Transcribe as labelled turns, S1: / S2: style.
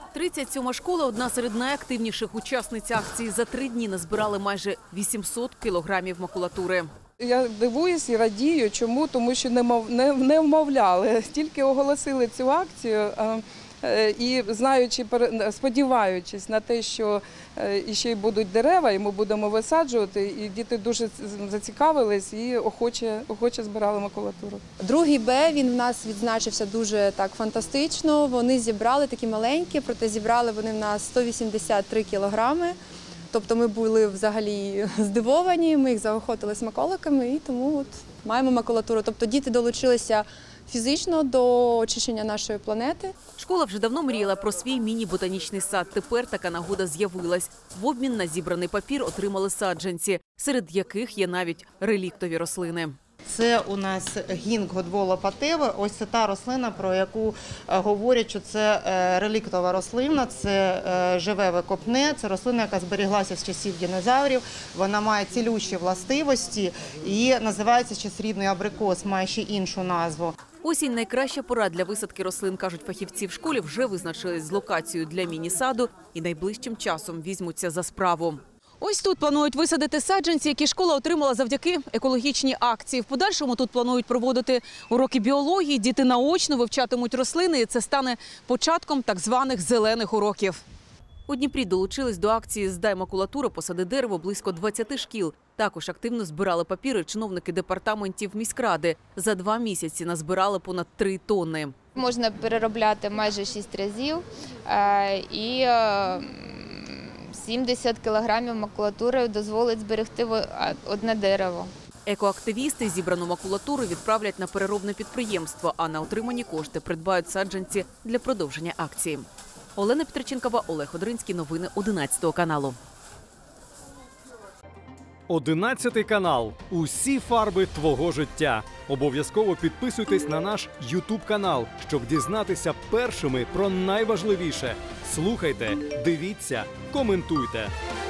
S1: 37-ма школа – одна серед найактивніших учасниць акції. За 3 дні назбирали майже 800 кілограмів макулатури.
S2: Я дивуюсь і радію. Чому? Тому що не вмовляли. Тільки оголосили цю акцію і сподіваючись на те, що ще й будуть дерева, і ми будемо висаджувати, і діти дуже зацікавились і охоче збирали макулатуру.
S3: Другий Б, він в нас відзначився дуже так фантастично. Вони зібрали такі маленькі, проте зібрали вони в нас 183 кілограми. Тобто ми були взагалі здивовані, ми їх заохотили смаколиками і тому от маємо макулатуру. Тобто діти долучилися фізично до очищення нашої планети.
S1: Школа вже давно мріяла про свій міні-ботанічний сад. Тепер така нагода з'явилась. В обмін на зібраний папір отримали саджанці, серед яких є навіть реліктові рослини.
S4: Це у нас гінго дволопатеве. Ось це та рослина, про яку говорять, що це реліктова рослина, це живе викопне, це рослина, яка зберіглася з часів динозаврів. Вона має цілющі властивості і називається ще срібний абрикос, має ще іншу назву.
S1: Осінь – найкраща пора для висадки рослин, кажуть фахівці в школі. Вже визначились з локацією для міні-саду і найближчим часом візьмуться за справу. Ось тут планують висадити саджанці, які школа отримала завдяки екологічній акції. В подальшому тут планують проводити уроки біології, діти наочно вивчатимуть рослини, і це стане початком так званих зелених уроків. У Дніпрі долучились до акції «Здай макулатуру, посади дерево» близько 20 шкіл. Також активно збирали папіри чиновники департаментів міськради. За 2 місяці назбирали понад 3 тонни.
S5: Можна переробляти майже 6 разів і 70 кілограмів макулатури дозволить зберегти одне дерево.
S1: Екоактивісти зібрану макулатуру відправлять на переробне підприємство, а на отримані кошти придбають саджанці для продовження акції. Олена Петриченкова, Олег Одринський. Новини 11 каналу.
S6: 11 канал. Усі фарби твого життя. Обов'язково підписуйтесь на наш YouTube канал, щоб дізнатися першими про найважливіше. Слухайте, дивіться, коментуйте.